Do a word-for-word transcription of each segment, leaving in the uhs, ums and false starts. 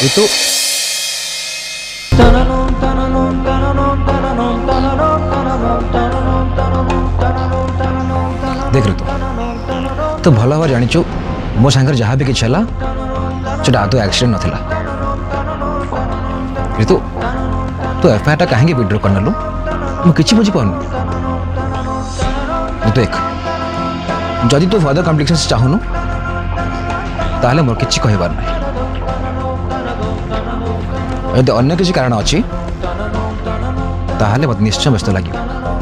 ऋतु देख ऋतु तो भल भाव जाचु मो सांगर जहाँ भी किसी है सेटा तो एक्सीडेंट नाला ऋतु तू एफआईआर टा कहीं विड्रॉ कर नेलु मुझे बुझीपार देख जदि तू फर्दर कॉम्प्लिकेशंस चाहूनु ताहले मोर किछि कहबार नहीं यदि अन्य किसी कारण अच्छी ताहले मत निश्चय व्यस्त लगे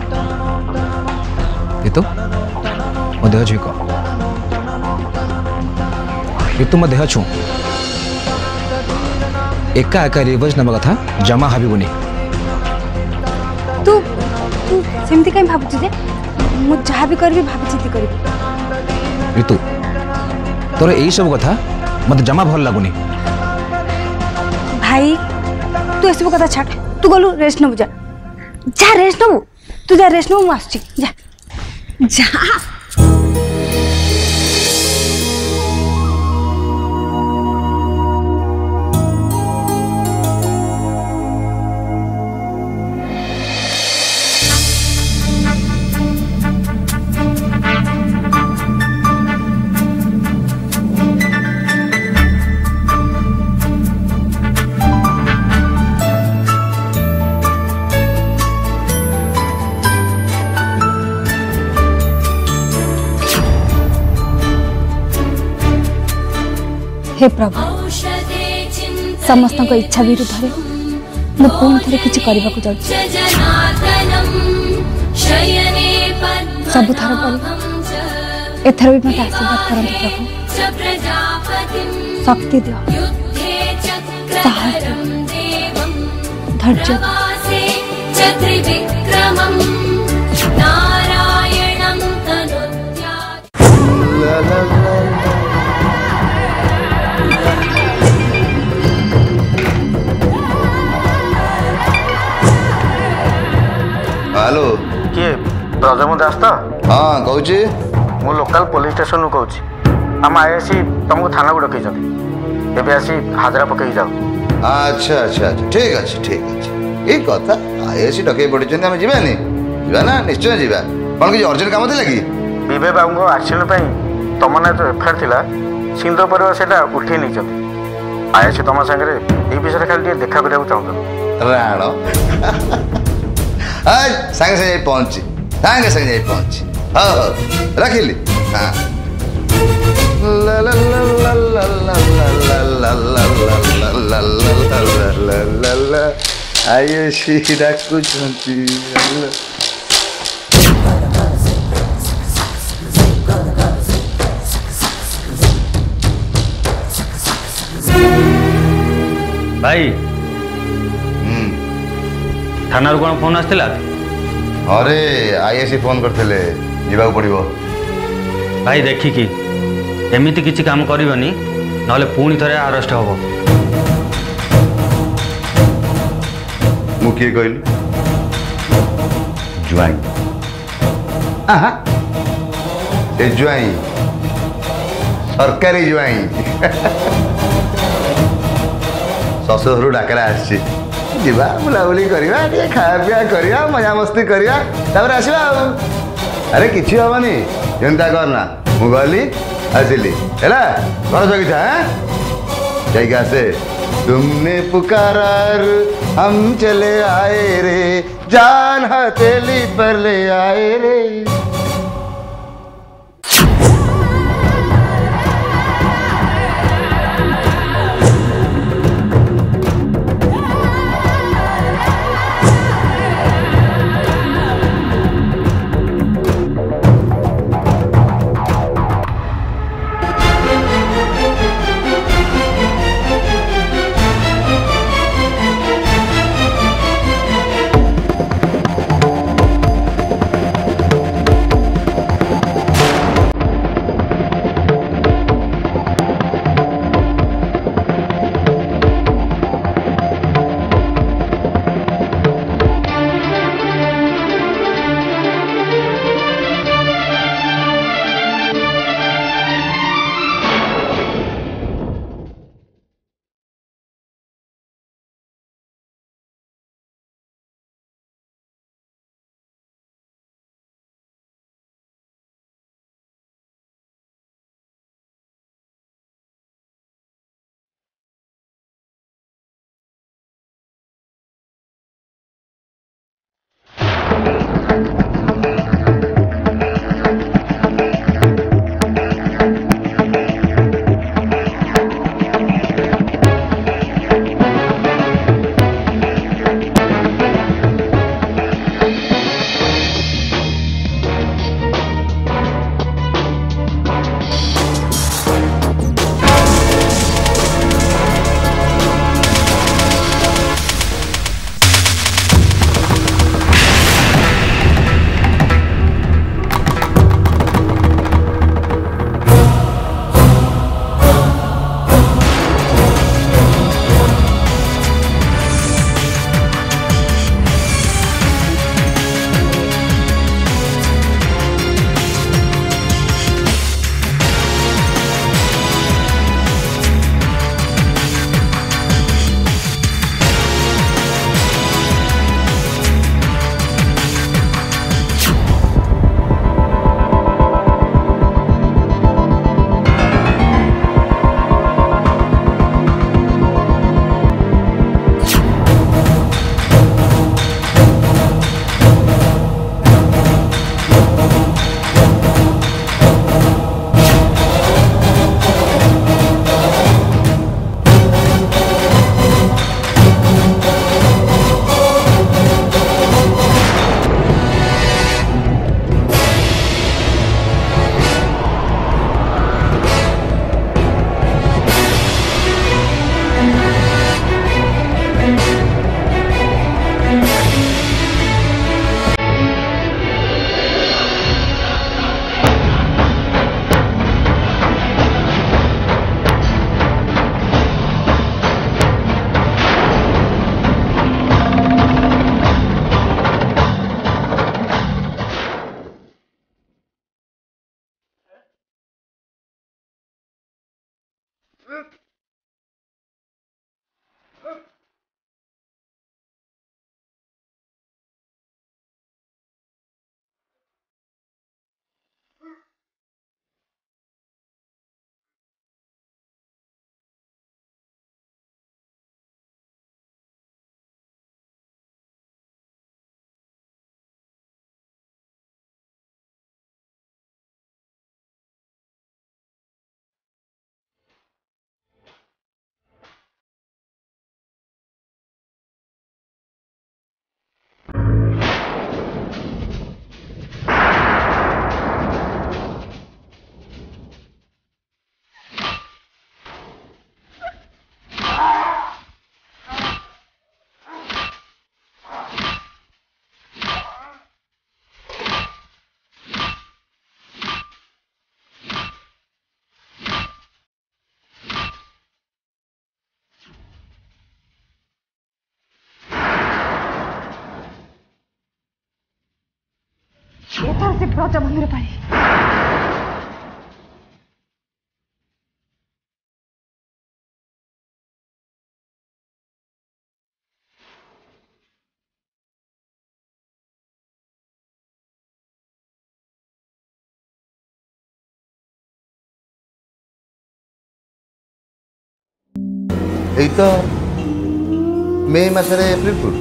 ऋतु मो देह झुक ऋतु मो देह छु एका एका रिवर्स नवा कथा जमा हाबिबुनी तू तू सेमती कहीं भाबुछ जे मु जहाँ भी करबी भाबी चिंती करबी ऋतु तोर यही सब कथा मत जमा भल लगुनी भाई तू ये सब कथा छाड़ तू गलु रेस्ट नबु जा जा रेस्ट नबु तू जा रेस्ट नबु मु आछी जा जा हे प्रभु समस्त इच्छा विरुद्ध मैं पुणी थे किसी करने को जाऊँ सबुथर पर एथर भी मत आशीर्वाद करंतु प्रभु शक्ति दियो साहस धैर्य हेलो किए ब्रजमु दास तो हाँ कहूँ मु लोकल पुलिस स्टेशन रू कहूँ आम आईएसी तुमको थाना को डकई एवं आसी हाजरा पकई जाओ। अच्छा अच्छा अच्छा ठीक अच्छे ठीक अच्छे ये कथा आईएसी डकई पड़े आम जावानी जा ना निश्चय जावा कौन किसी अर्जेंट काम थी कि विवेक बाबू एक्सीडेंट तुम ना जो एफआईआर थिला सिंधु परिवार से उठे नहीं आईएसी तुम सागर ये विषय खाली देखा करने चाहूँ राण सागे सागे पहुंची सागे सागे पहुंची हाँ हाँ रखिली हाँ आईएसी डाकुछंती भाई थाना कौन फोन आसला अरे आईएसी फोन करते जावाक पड़ो भाई देखिकी एमती किसी काम करनी ना पुणी थे अरेस्ट हम मु किए कहलु जुआई ए जुआई सरकारी जुआई ससुर डाकरा आसी जीवा बुलाबुली करवा खाया पिया करवा मजा मस्ती करवा तापर आसवा अरे किसी हेनी चिंता करना मु गली आसिली है घर जगी था जाइए आसे तुमने पुकारा हम चले आए रे जान हथेली पर ले आए रे। ବ୍ରଜବନ୍ଧୁର ପାଳି। এই তো মে মাসের এপ্রিল ফুল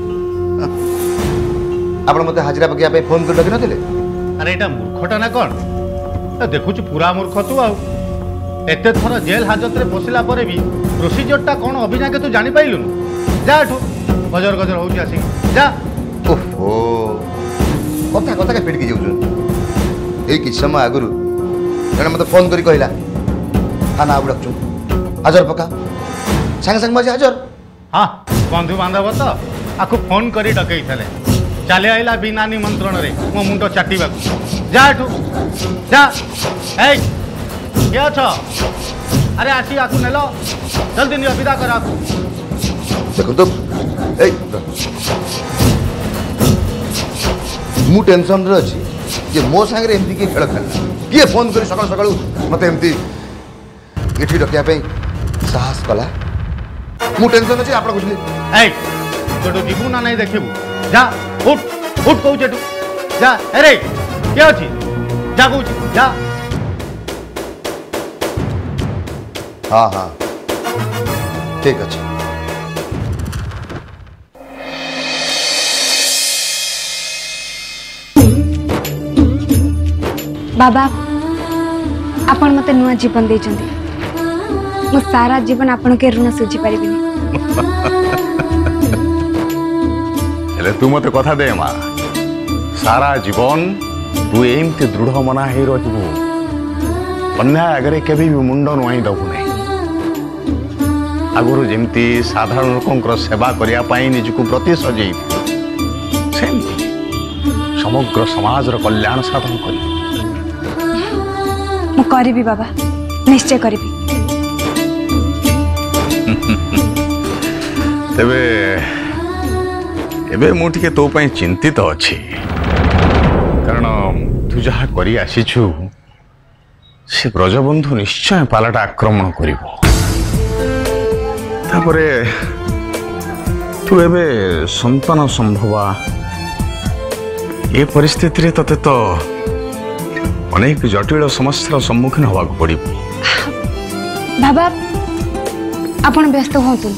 ଆପଣ ମୋତେ ହାଜିରା ପକେଇବା ପାଇଁ ଫୋନ୍ କରି ଡାକିନଥିଲେ? ଆରେ ଏଇଟା ମୂର୍ଖଟା ନା କ'ଣ? ଦେଖୁଛୁ ପୁରା ମୂର୍ଖ ତୁ। ଆଉ ଏତେ ଥର ଜେଲ୍ ହାଜତରେ ପଶିଲା ପରେ ବି ପ୍ରୋସିଜିଓରଟା କ'ଣ ଅଭିଯାକେ ତୁ ଜାଣିପାରିଲୁନି? ଯା ଏଠୁ, ଗଜର ଗଜର ହେଉଛି ଆସିକି ଯା। ଓହୋ, କଥା କଥାକେ ଫିଟିକି ଯାଉଛନ୍ତି। ଏଇ କିଛି ସମୟ ଆଗରୁ ଜଣେ ମୋତେ ଫୋନ୍ କରି କହିଲା ଥାନା ବାବୁ ଡାକୁଛୁ, ହାଜର ପକା। ସାଙ୍ଗେ ସାଙ୍ଗେ ମାଝି ହାଜର। ହଁ, ବନ୍ଧୁବାନ୍ଧବ ତ ଆକୁ ଫୋନ୍ କରି ଡକେଇଥିଲେ। ଚାଲି ଆଇଲା ବିନା ନିମନ୍ତ୍ରଣରେ ମୋ ମୁଣ୍ଡ ଚାଟିବାକୁ। ଯା ଏଠୁ ଯା। ଏଇ କିଏ ଅଛ? ଆରେ ଆସି ଆକୁ ନେଲ, ଜଲ୍ଦି ନିଅ, ବିଦା କର ଆକୁ। ଦେଖନ୍ତୁ ଏଇ ମୁଁ ଟେନସନରେ ଅଛି ଯେ ମୋ ସାଙ୍ଗରେ ଏମିତି କିଏ ଖେଳ ଖେଳିଲା, କିଏ ଫୋନ୍ କରି ସକାଳୁ ସକାଳୁ ମୋତେ ଏମିତି ଏଠି ଡକିବା ପାଇଁ ସାହସ କଲା। ମୁଁ ଟେନସନ୍ ଅଛି, ଆପଣ ବୁଝିଲେ? ଏଇ ତୋଠୁ ଯିବୁ ନା ନାଇଁ ଦେଖିବୁ। ଯା ଉଠ ଉଠ କହୁଛି ଏଠୁ ଯା। ଆରେ କିଏ ଅଛି? ଯା କହୁଛି ଯା। ହଁ ହଁ ଠିକ ଅଛି। बाबा आपण मते नुआ जीवन देइछन्ती। मो सारा जीवन आपण के ऋण सुझी परिबिनी। हेले तू मते कथा दे माँ, सारा जीवन तू एमती दृढ़ मना ही रहिबू। अन्याय आगे केबे भी मुंड नुआई दबू नहीं। आगुरु जेमती साधारण लोकंकर सेवा करिया पाई निजको प्रति सजेई सेमती समग्र समाजर कल्याण साधन करी। मु करिबी बाबा, निश्चय करिबी। तेबे एबे मु टिके तो पई चिंतित अछि, कारण तू जहा करी आसीछु से ब्रजबंधु निश्चय पालाटा आक्रमण करिवो। तापरे तू एबे संतान संभवा ये परिस्थिति रे तते तो अनेक जटिल समस्यार सम्मुखीन होगा पड़ो। बाबा आपण व्यस्त होतु।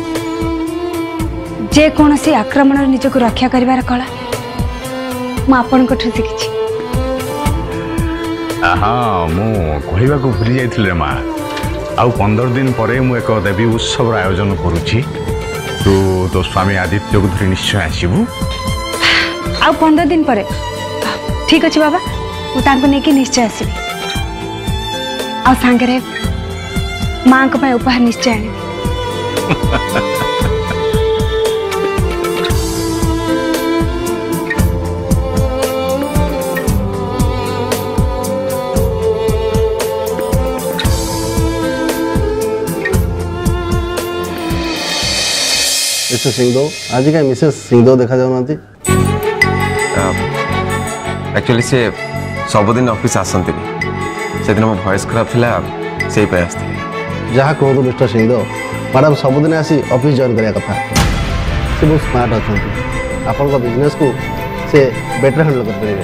जे कौन सी आक्रमण निजक रक्षा करिवार कला मु आपण को शिखी। हाँ मु कहवा को भूली जाइए माँ। आउ पंदर दिन पर मु एक देवी उत्सव आयोजन करुच्ची। तू तो स्वामी आदित्य को धरी निश्चय आसबू। आउ पंदर दिन पर ठीक अच्छे बाबा, मुझे नहीं निश्चय आसबी। आ सांगरे माँ को उपहार निश्चय आनी। मिस्टर सिंहदेव आज क्या मिसेस सिंहदेव देखा जाऊना? एक्चुअली से सबुदिन ऑफिस आसती से दिन मो वॉइस खराब थिला से पे आस्ते। जहाँ कहतु मिस्टर सिंहदेव मैडम सबुदिन आसी ऑफिस जॉइन करिया कथा। से बहुत स्मार्ट अच्छा आपण बिजनेस को से बेटर हैंडल कर पारे।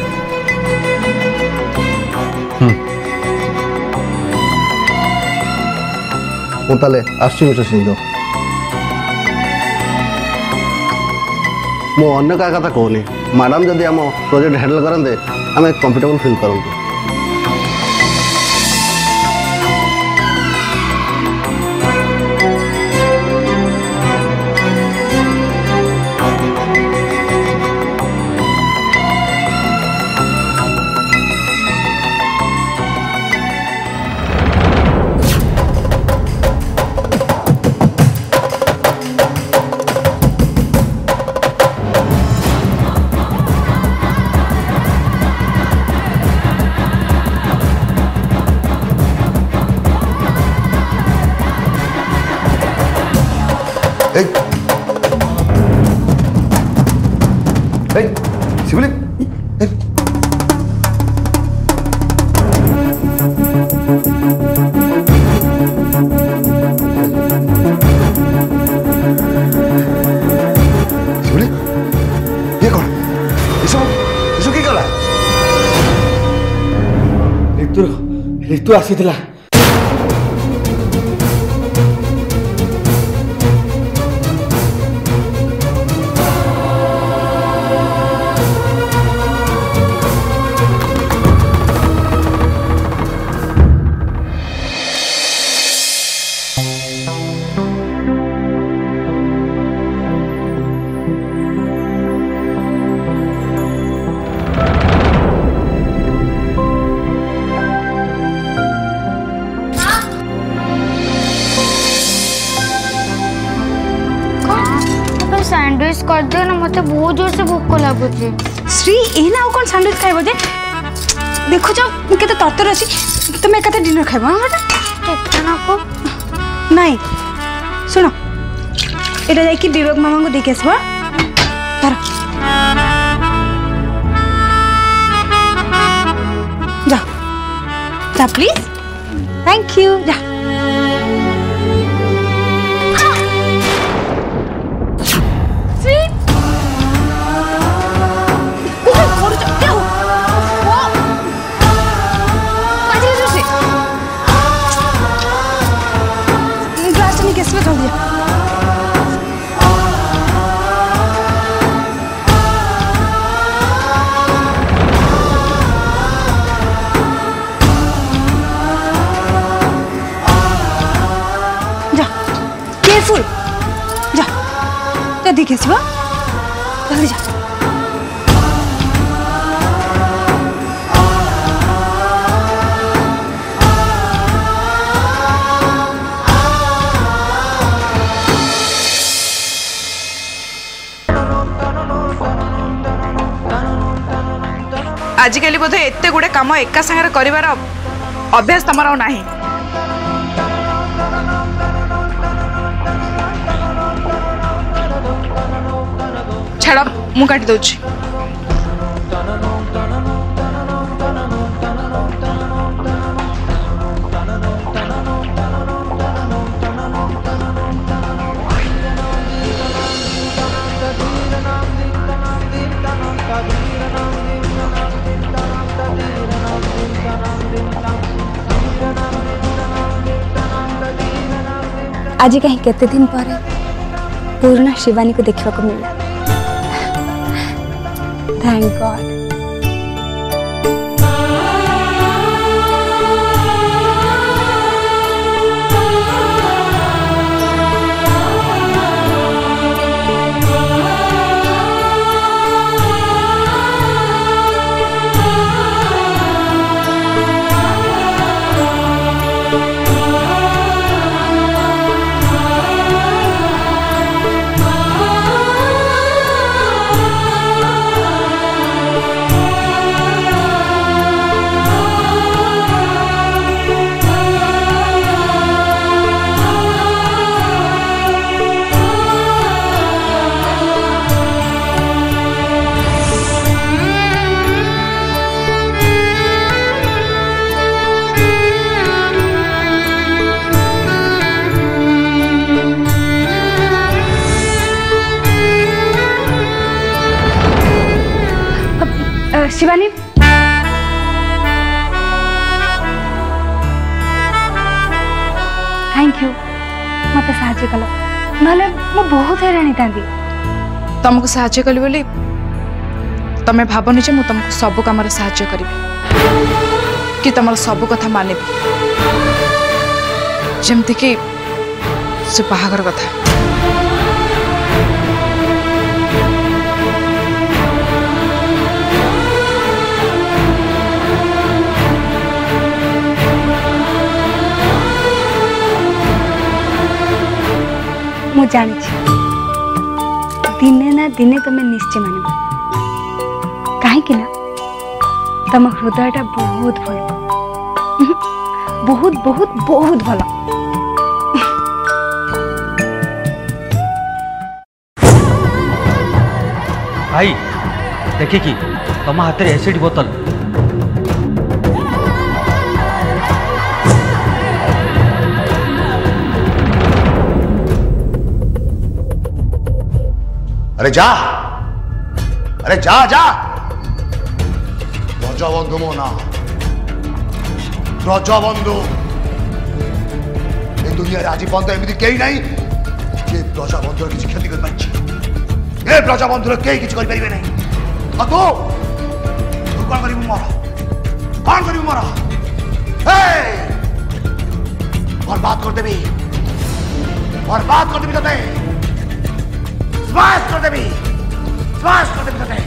मुझे आसुची मिस्टर सिंहदेव। मो अन्य क्या कथा कहूनी, मैडम जदि आम प्रोजेक्ट हैंडल करते आम कंफर्टेबल फील करूँ। Hey! Hey! Sibling! Hey! Ritu आसीथिला सैंडविच कर दे ना मते बहुत जोर से भूख लागुची श्री एना आ कोन सैंडविच खाइबो जे देखो जो केते ततर अछि तुम एकते डिनर खाइबो हां केतना को नहीं सुनो एटा जाई कि विवेक मामा को देखे आसबो धर जा जा प्लीज थैंक यू जा देखे शिवा जल्दी जा आजिकल बोधे एते गुड़े काम एका संगे करिवार अभ्यास तमर नाही छाड़ मु काटी दौची आज कहीं केते दिन पर पूर्ण शिवानी को देखा को मिला thank God Shivani thank you मत साहाଯ୍य कल ना मु बहुत हैरानी था तुमको साहाଯ୍य कली बोली तमें भावनी जे मुझे तुमको सब कम साहाଯ୍य करी कि तुम सब कथा मानबी जमती कि से बाहागर कथा मु जानी दिने ना दिने तुम्हें निश्चय मानब कहीं ना तुम हृदयटा बहुत भल बहुत बहुत बहुत भल भाई देखी कि तुम हाथ में एसिड बोतल अरे जा अरे जा जा बंधु मो ना ब्रजबंधु ए दुनिया आज पर्यंत एमती कहीं नहीं जे ब्रजबंधुर किसी क्षति कर पाई ए ब्रजबंधुर कहीं किसी कर पारे नहीं और तू तू कौन करू मोर कौन करू मोर बर्बाद कर देवी बर्बाद कर देवी तते स्माश कर देवी स्माश कर देवी तते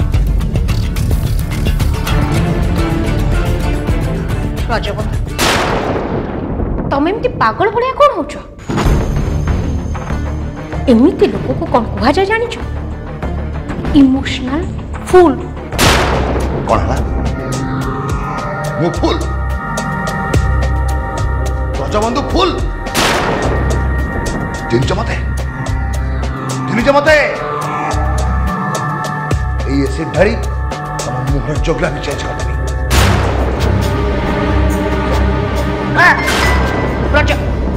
ब्रजबंधु तमें एमती पागल भाया कौन हो एमती लोक को कौन कह जाए जानी इमोशनल फूल कौन है मु फूल ब्रजबंधु फूल चिंच मते चिंच मते ये एसिड ढारी तम मुहर जोगला भी चेंज कर देबी ब्रज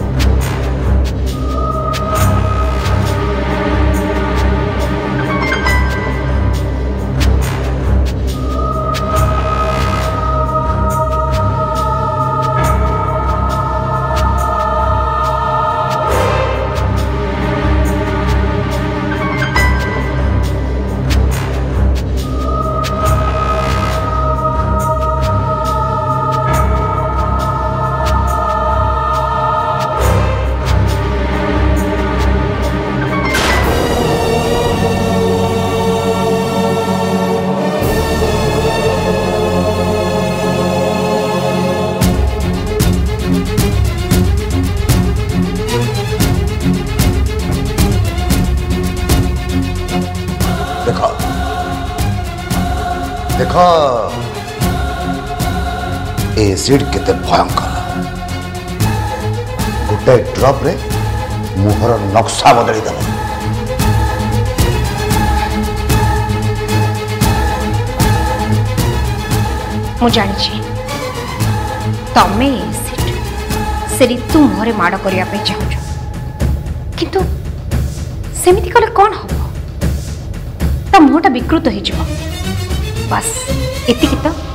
देख एसिड केते भयंकर गोटे ड्रप रे मुहर नक्शा बदली देव मु जानी तमें एसिड से ऋतु मुहर माड़ करने चाहूँ किंतु सेमिति कले कौन हम ता मुहटा विकृत हो बस एतिकी तो